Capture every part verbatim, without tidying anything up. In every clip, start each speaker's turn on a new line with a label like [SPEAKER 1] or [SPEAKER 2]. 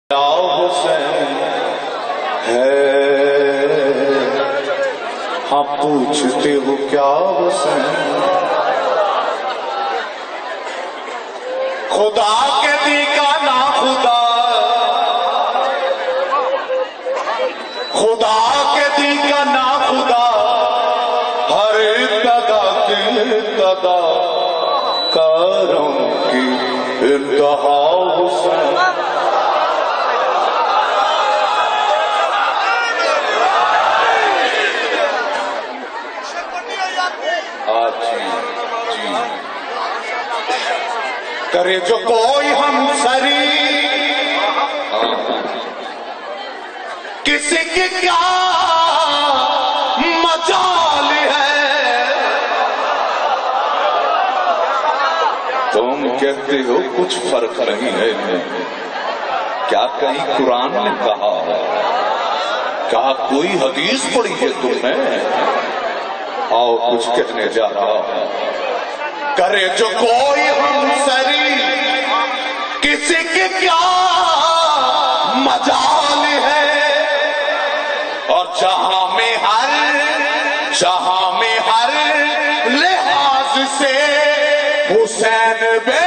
[SPEAKER 1] حسین ہے ہاں پوچھتے ہو کیا حسین خدا کے دی کا نا خدا خدا کے دی کا نا خدا ہر ابتدا کی ابتدا کاروں کی انتہا حسین کرے جو کوئی ہم سری کسی کی کیا مجال ہے تم کہتے ہو کچھ فرق نہیں ہے کیا کہیں قرآن نے کہا کہا کوئی حدیث پڑھی ہے تم نے آؤ کچھ کہنے جا رہا ہے کرے جو کوئی ہم سری کسی کی کیا مجال ہے اور جہاں میں ہر جہاں میں ہر لحاظ سے حسین بے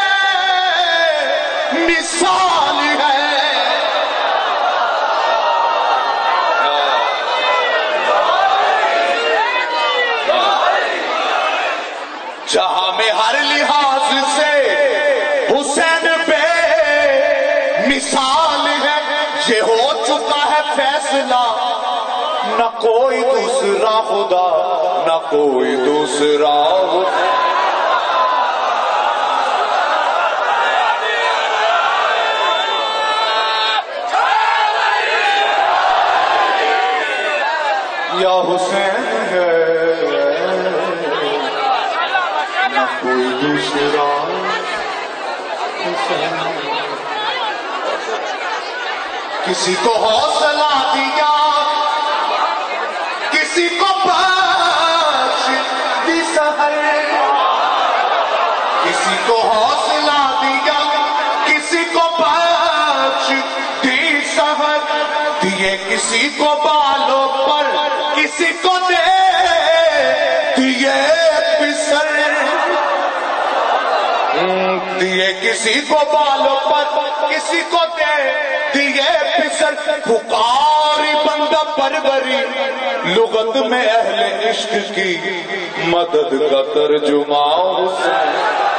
[SPEAKER 1] مثال ہے جہاں میں ہر لحاظ سے حسین بے مثال ہے یہ ہو چکا ہے فیصلہ نہ کوئی دوسرا خدا نہ کوئی دوسرا یا حسین ہے کوئی دوسرا کسی کو حوصلہ دیا کسی کو بخش دی سحر کسی کو حوصلہ دیا کسی کو بخش دی سحر دیے کسی کو بالوں پر کسی کو دے دیے پسر دیے کسی کو بالوں پر کسی کو دے دیے پسر پکاری بندہ پروری لغت میں اہل عشق کی مدد کا ترجمہ حسین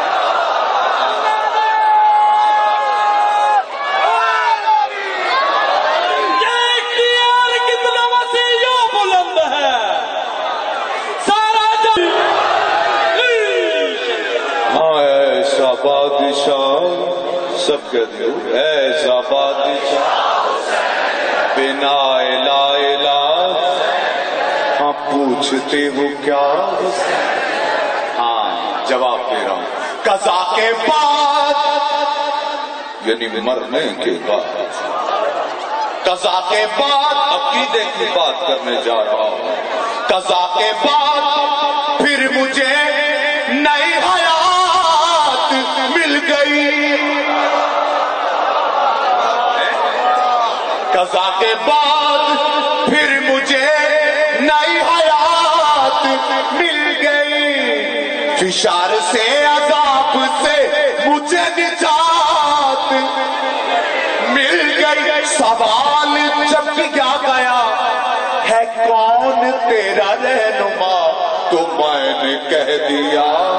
[SPEAKER 1] بادشاہ سب کہتے ہو ایسا بادشاہ بنا الہ الہ ہاں پوچھتے ہو کیا ہاں جواب دے رہا ہوں قضا کے بعد یعنی مرنے کے بعد قضا کے بعد عقیدے کی بات کرنے جا رہا ہوں قضا کے بعد پھر مجھے نئی حیات مل گئی قضا کے بعد پھر مجھے نئی حیات مل گئی فشار سے عذاب سے مجھے نجات مل گئی سوال جب کیا گیا ہے کون تیرا رہنما تو میں نے کہہ دیا